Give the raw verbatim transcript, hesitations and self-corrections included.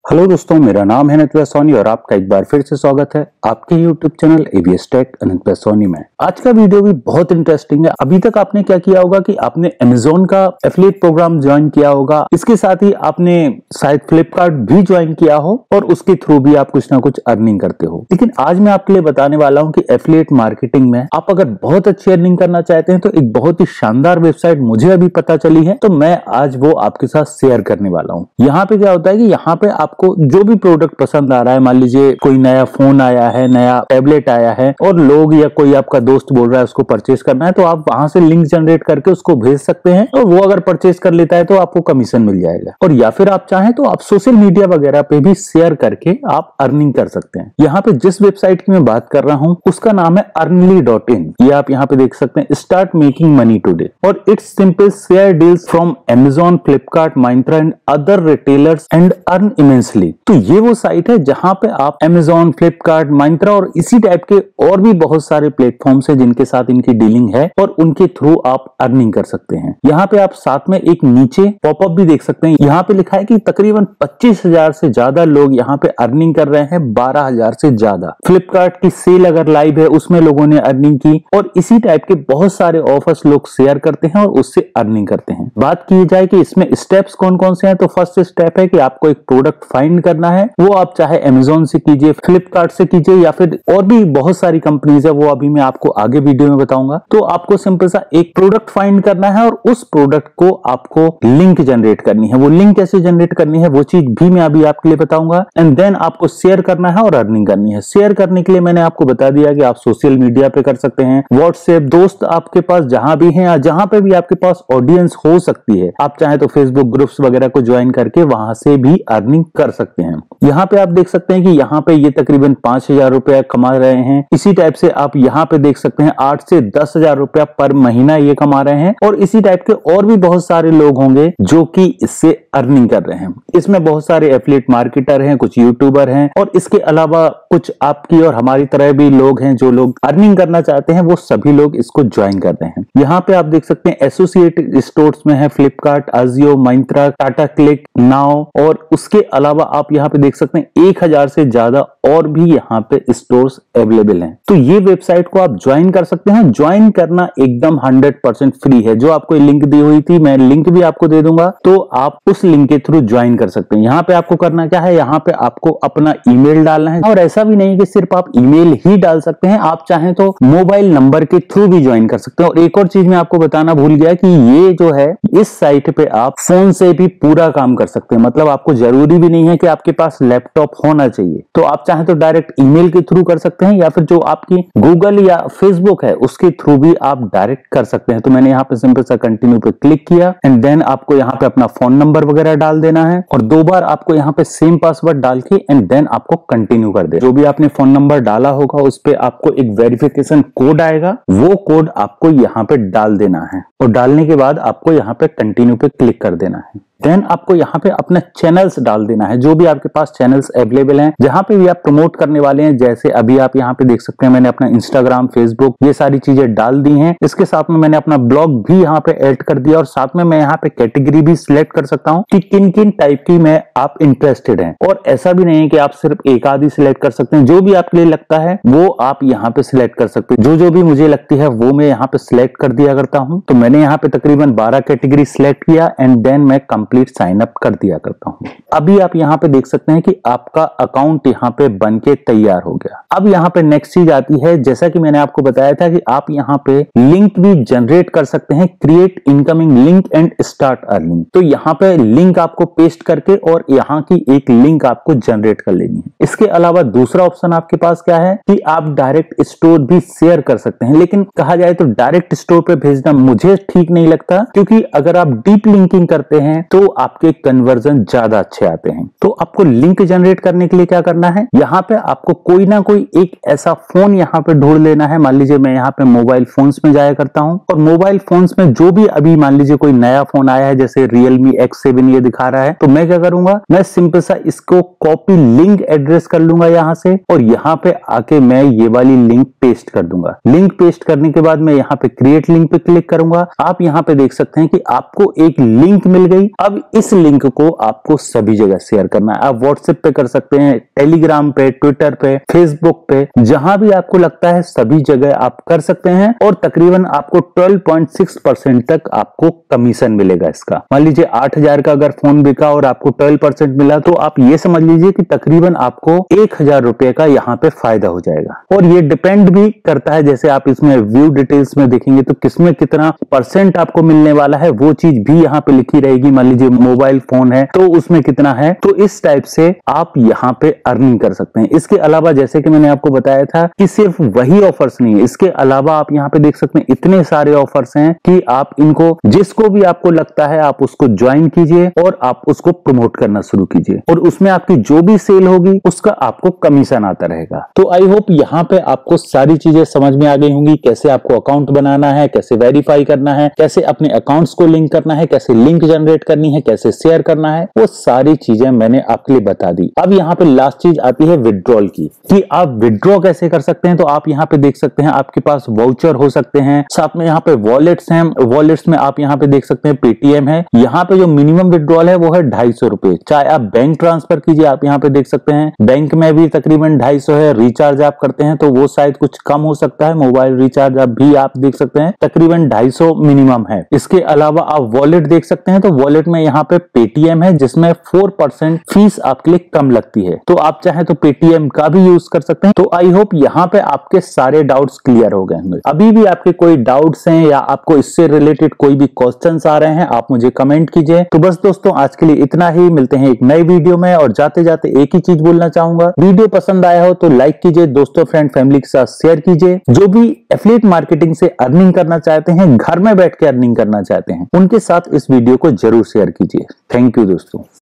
Hello दोस्तों, मेरा नाम है अनंत सोनी और आपका एक बार फिर से स्वागत है आपके YouTube channel ABS tech Anant Soni में। आज का वीडियो भी बहुत इंटरेस्टिंग है। अभी तक आपने क्या किया होगा कि आपने अमेज़न का एफिलिएट प्रोग्राम ज्वाइन किया होगा, इसके साथ ही आपने शायद फ्लिपकार्ट भी ज्वाइन किया हो और उसके थ्रू भी आप कुछ ना कुछ अर्निंग करते हो। लेकिन आज मैं आपके लिए बताने वाला हूँ कि एफिलिएट मार्केटिंग में आप अगर बहुत अच्छी अर्निंग करना चाहते हैं तो एक बहुत ही शानदार वेबसाइट मुझे अभी पता चली है, तो मैं आज वो आपके साथ शेयर करने वाला हूँ। यहाँ पे क्या होता है कि यहाँ पे आप को जो भी प्रोडक्ट पसंद आ रहा है, मान लीजिए कोई नया फोन आया है, नया टैबलेट आया है और लोग या कोई आपका दोस्त बोल रहा है उसको परचेज करना है, तो आप वहां से लिंक जनरेट करके उसको भेज सकते हैं और वो अगर परचेज कर लेता है तो आपको कमीशन मिल जाएगा। और या फिर आप चाहें तो आप सोशल मीडिया वगैरह पे भी शेयर करके आप अर्निंग कर सकते हैं। यहाँ पे जिस वेबसाइट की मैं बात कर रहा हूँ उसका नाम है अर्नली डॉट इन। ये आप यहाँ पे देख सकते हैं, स्टार्ट मेकिंग मनी टुडे, और it's simple share deals from Amazon, Flipkart, Myntra and other retailers and earn immensely. तो ये वो साइट है जहां पे आप अमेज़न, फ्लिपकार्ट, मिंत्रा और इसी टाइप के और भी बहुत सारे प्लेटफॉर्म्स है जिनके साथ इनकी डीलिंग है और उनके थ्रू आप अर्निंग कर सकते हैं। यहाँ पे आप साथ में एक नीचे पॉपअप भी देख सकते हैं। यहाँ पे लिखा है कि तकरीबन पच्चीस हजार से ज्यादा लोग यहाँ पे अर्निंग कर रहे हैं, बारह हजार से ज्यादा। फ्लिपकार्ट की सेल अगर लाइव है उसमें लोगों ने अर्निंग की और इसी टाइप के बहुत सारे ऑफर्स लोग शेयर करते हैं और उससे अर्निंग करते हैं। बात की जाए कि इसमें स्टेप्स कौन कौन से हैं, तो फर्स्ट स्टेप है कि आपको एक प्रोडक्ट फाइंड करना है। वो आप चाहे अमेज़न से कीजिए, फ्लिपकार्ट से कीजिए या फिर और भी बहुत सारी कंपनीज है, वो अभी मैं आपको आगे वीडियो में बताऊंगा। तो आपको सिंपल सा एक प्रोडक्ट फाइंड करना है और उस प्रोडक्ट को आपको लिंक जनरेट करनी है। वो लिंक कैसे जनरेट करनी है वो चीज भी मैं अभी आपके लिए बताऊंगा। एंड देन आपको शेयर करना है और अर्निंग करनी है। शेयर करने के लिए मैंने आपको बता दिया कि आप सोशल मीडिया पे कर सकते हैं, व्हाट्सएप, दोस्त आपके पास जहां भी हैं या जहां पे भी आपके पास ऑडियंस हो सकती है, आप चाहे तो फेसबुक ग्रुप्स वगैरह को ज्वाइन करके वहां से भी अर्निंग कर सकते हैं। यहाँ पे आप देख सकते हैं कि यहाँ पे ये तकरीबन पांच हजार रुपया कमा रहे हैं। इसी टाइप से आप यहाँ पे देख सकते हैं आठ से दस हजार रुपया पर महीना ये कमा रहे हैं और इसी टाइप के और भी बहुत सारे लोग होंगे जो कि इससे अर्निंग कर रहे हैं। इसमें बहुत सारे एफिलिएट मार्केटर हैं, कुछ यूट्यूबर हैं और इसके अलावा कुछ आपकी और हमारी तरह भी लोग हैं जो लोग अर्निंग करना चाहते हैं, वो सभी लोग इसको ज्वाइन कर रहे हैं। यहाँ पे आप देख सकते हैं एसोसिएटेड स्टोर्स में है फ्लिपकार्ट, अजियो, मिंत्रा, टाटा क्लिक, नाउ और उसके अलावा आप यहाँ पे देख सकते हैं एक हजार से ज्यादा और भी यहाँ पे स्टोर्स अवेलेबल हैं। तो ये वेबसाइट को आप ज्वाइन कर सकते हैं। ज्वाइन करना एकदम हंड्रेड परसेंट फ्री है। जो आपको लिंक दी हुई थी, मैं लिंक भी आपको दे दूंगा, तो आप उस लिंक के थ्रू ज्वाइन कर सकते हैं। यहाँ पे आपको करना क्या है, यहाँ पे आपको अपना ईमेल डालना है और ऐसा भी नहीं कि सिर्फ आप ईमेल ही डाल सकते हैं, आप चाहें तो मोबाइल नंबर के थ्रू भी ज्वाइन कर सकते हैं। और एक और चीज मैं आपको बताना भूल गया कि ये जो है इस साइट पे आप फोन से भी पूरा काम कर सकते हैं। मतलब आपको जरूरी भी नहीं है कि आपके पास लैपटॉप होना चाहिए, तो आप चाहे तो डायरेक्ट ईमेल के थ्रू कर सकते हैं या फिर जो आपकी गूगल या फेसबुक है उसके थ्रू भी आप डायरेक्ट कर सकते हैं। तो मैंने यहाँ पे सिंपल सा कंटिन्यू पे क्लिक किया एंड देन आपको यहाँ पे अपना फोन नंबर वगैरह डाल देना है और दो बार आपको यहाँ पे सेम पासवर्ड डाल के एंड देन आपको कंटिन्यू कर दे। जो भी आपने फोन नंबर डाला होगा उस पे आपको एक वेरिफिकेशन कोड आएगा, वो कोड आपको यहाँ पे डाल देना है और डालने के बाद आपको यहाँ पे कंटिन्यू पे क्लिक कर देना है। देन आपको यहाँ पे अपने चैनल्स डाल देना है, जो भी आपके पास चैनल्स अवेलेबल हैं, जहां पे भी आप प्रमोट करने वाले हैं। जैसे अभी आप यहाँ पे देख सकते हैं मैंने अपना इंस्टाग्राम, फेसबुक ये सारी चीजें डाल दी हैं। इसके साथ में मैंने अपना ब्लॉग भी यहाँ पे ऐड कर दिया और साथ में मैं यहाँ पे कैटेगरी भी सिलेक्ट कर सकता हूँ कि किन किन टाइप की मैं आप इंटरेस्टेड हैं। और ऐसा भी नहीं है कि आप सिर्फ एक आधी सिलेक्ट कर सकते हैं, जो भी आपके लिए लगता है वो आप यहाँ पे सिलेक्ट कर सकते हैं। जो जो भी मुझे लगती है वो मैं यहाँ पे सिलेक्ट कर दिया करता हूँ। तो मैंने यहाँ पे तकरीबन बारह कैटेगरी सिलेक्ट किया एंड देन मैं कंप्लीट साइन अप कर दिया करता हूं। अभी आप यहाँ पे देख सकते हैं कि आपका अकाउंट यहाँ पे बन के तैयार हो गया। अब यहाँ पे नेक्स्ट चीज आती है, जैसा कि मैंने आपको बताया था कि आप यहाँ पे लिंक भी जनरेट कर सकते हैं, create incoming link and start earning. तो यहाँ पे लिंक आपको पेस्ट करके और यहाँ की एक लिंक आपको जनरेट कर लेनी है। इसके अलावा दूसरा ऑप्शन आपके पास क्या है कि आप डायरेक्ट स्टोर भी शेयर कर सकते हैं, लेकिन कहा जाए तो डायरेक्ट स्टोर पे भेजना मुझे ठीक नहीं लगता, क्योंकि अगर आप डीप लिंकिंग करते हैं तो आपके कन्वर्जन ज्यादा अच्छे आते हैं। तो आपको लिंक जनरेट करने के लिए क्या करना है, यहाँ पे आपको कोई ना कोई एक ऐसा फोन यहाँ पे ढूंढ लेना है। मान लीजिए मैं यहाँ पे मोबाइल फोन्स में जाया करता हूँ और मोबाइल फोन्स में जो भी अभी मान लीजिए कोई नया फोन आया है, जैसे रियलमी एक्स सेवन ये दिखा रहा है, तो मैं क्या करूंगा, मैं सिंपल सा इसको कॉपी लिंक एड्रेस कर लूंगा यहाँ से और यहाँ पे आके मैं ये वाली लिंक पेस्ट कर दूंगा। लिंक पेस्ट करने के बाद मैं यहाँ पे क्रिएट लिंक पे क्लिक करूंगा आप यहाँ पे देख सकते हैं कि आपको एक लिंक मिल गई। अब इस लिंक को आपको सभी जगह शेयर करना है। आप व्हाट्सएप पे कर सकते हैं, टेलीग्राम पे, ट्विटर पे, फेसबुक पे, जहां भी आपको लगता है सभी जगह आप कर सकते हैं और तकरीबन आपको बारह पॉइंट छह परसेंट तक आपको कमीशन मिलेगा इसका। मान लीजिए आठ हजार का अगर फोन बिका और आपको बारह परसेंट मिला तो आप ये समझ लीजिए कि तकरीबन आपको एक हजार रुपए का यहाँ पे फायदा हो जाएगा। और ये डिपेंड भी करता है, जैसे आप इसमें व्यू डिटेल्स में देखेंगे तो किसमें कितना परसेंट आपको मिलने वाला है वो चीज भी यहाँ पे लिखी रहेगी। मान लीजिए मोबाइल फोन है तो उसमें कितना है, तो इस टाइप से आप यहाँ पे अर्निंग कर सकते हैं। इसके अलावा जैसे कि मैंने आपको बताया था कि सिर्फ वही ऑफर्स नहीं है, इसके अलावा आप यहाँ पे देख सकते हैं इतने सारे ऑफर्स हैं कि आप इनको जिसको भी आपको लगता है आप उसको ज्वाइन कीजिए और आप उसको प्रमोट करना शुरू कीजिए और उसमें आपकी जो भी सेल होगी उसका आपको कमीशन आता रहेगा। तो आई होप यहाँ पे आपको सारी चीजें समझ में आ गई होंगी, कैसे आपको अकाउंट बनाना है, कैसे वेरीफाई करना है, कैसे अपने अकाउंट्स को लिंक करना है, कैसे लिंक जनरेट करनी है, कैसे शेयर करना है, वो सारी चीजें मैंने आपके लिए बता दी। अब यहाँ पे लास्ट चीज आती है विड्रॉल की, कि आप विड्रॉ कैसे कर सकते हैं। तो आप यहाँ पे देख सकते हैं आपके पास वाउचर हो सकते हैं, साथ में यहाँ पे वॉलेट्स हैं। वॉलेट्स में आप यहाँ पे देख सकते हैं पेटीएम है। यहाँ पे जो मिनिमम विड्रॉल है वो है ढाई सौ रुपए, चाहे आप बैंक ट्रांसफर कीजिए। आप यहाँ पे देख सकते हैं बैंक में भी तकरीबन ढाई सौ है। रिचार्ज आप करते हैं तो वो शायद कुछ कम हो सकता है, मोबाइल रिचार्ज आप भी आप देख सकते हैं तकरीबन ढाई सौ मिनिमम है। इसके अलावा आप वॉलेट देख सकते हैं, तो वॉलेट में यहाँ पे पेटीएम है जिसमें फोर परसेंट फीस आपके लिए कम लगती है, तो आप चाहे तो पेटीएम का भी यूज कर सकते हैं। तो आई होप यहाँ पे आपके सारे डाउट्स क्लियर हो गए होंगे। अभी भी आपके कोई डाउट्स हैं या आपको इससे रिलेटेड कोई भी क्वेश्चंस आ रहे हैं आप मुझे कमेंट कीजिए। तो बस दोस्तों आज के लिए इतना ही, मिलते हैं एक नई वीडियो में। और जाते जाते एक ही चीज बोलना चाहूंगा, वीडियो पसंद आया हो तो लाइक कीजिए, दोस्तों फ्रेंड फैमिली के साथ शेयर कीजिए। जो भी एफिलिएट मार्केटिंग से अर्निंग करना चाहते हैं, घर में बैठ के अर्निंग करना चाहते हैं, उनके साथ इस वीडियो को जरूर शेयर कीजिए। थैंक यू दोस्तों।